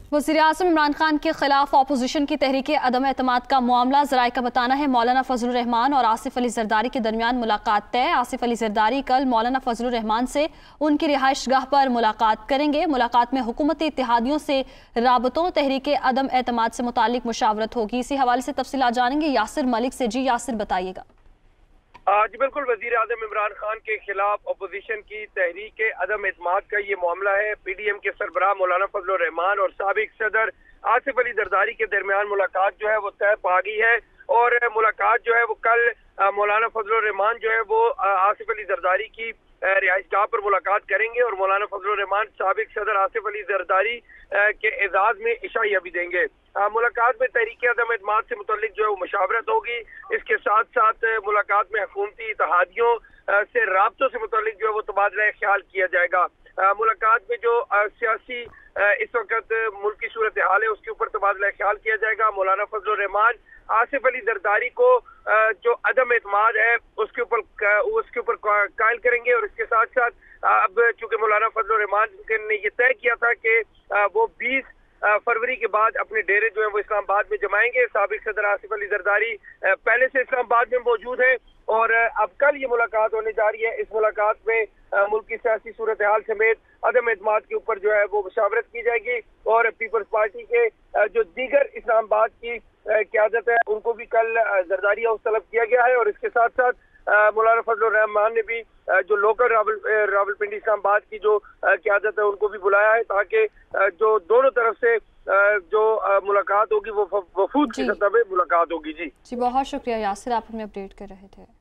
वज़ीर-ए-आज़म इमरान खान के खिलाफ अपोजिशन की तहरीक अदम एतमाद का मामला। ज़राए का बताना है मौलाना फजलुर रहमान और आसिफ अली जरदारी के दरमियान मुलाकात तय। आसिफ अली जरदारी कल मौलाना फजलुर रहमान से उनकी रिहाइश गाह पर मुलाकात करेंगे। मुलाकात में हुकूमती इत्तेहादियों से राबतों, तहरीक अदम एतमाद से मुतालिक मुशावरत होगी। इसी हवाले से तफसीलात जानेंगे यासिर मलिक से। जी यासिर, बताइएगा। जी बिल्कुल, वजीर आज़म इमरान खान के खिलाफ अपोजिशन की तहरीक अदम एतमाद का ये मामला है। PDM के सरबराह मौलाना फजलुर रहमान और साबिक सदर आसिफ अली जरदारी के दरमियान मुलाकात जो है वो तय पा गई है और मुलाकात जो है वो कल मौलाना फजलुर रहमान जो है वो आसिफ अली जरदारी की रिहाइशगाह पर मुलाकात करेंगे और मौलाना फजलुर रहमान साबिक सदर आसिफ अली जरदारी के एजाज में इशाइया भी देंगे। मुलाकात में तहरीक अदम एतमाद से मुतल्लिक जो है वो मशावरत होगी। इसके साथ साथ मुलाकात में हुकूमती इत्तेहादियों से राब्तों से मुतल्लिक जो है वो तबादला ख्याल किया जाएगा। मुलाकात में जो सियासी इस वक्त मुल्क की सूरत हाल है उसके ऊपर तबादला ख्याल किया जाएगा। मौलाना फजलुर रहमान आसिफ अली जरदारी को जो अदम एतमाद है उसके ऊपर कायल करेंगे और इसके साथ साथ अब चूंकि मौलाना फजलुर रहमान ने ये तय किया था कि वो 20 फरवरी के बाद अपने डेरे जो है वो इस्लामाबाद में जमाएंगे। साबिक सदर आसिफ अली जरदारी पहले से इस्लामाबाद में मौजूद है और अब कल ये मुलाकात होने जा रही है। इस मुलाकात में मुल्क की सियासी सूरत हाल समेत अदम एतमाद के ऊपर जो है वो मुशावरत की जाएगी और पीपल्स पार्टी के जो दीगर इस्लामाबाद की क़यादत है उनको भी कल जरदारी हाउस तलब किया गया है और इसके साथ साथ मौलाना फजलुर रहमान ने भी जो लोकल रावलपिंडी इस्लामाबाद की जो क़यादत है उनको भी बुलाया है ताकि जो दोनों तरफ से जो मुलाकात होगी वो वफूद की सतह पे मुलाकात होगी। जी बहुत शुक्रिया यासिर, आप हमें अपडेट कर रहे थे।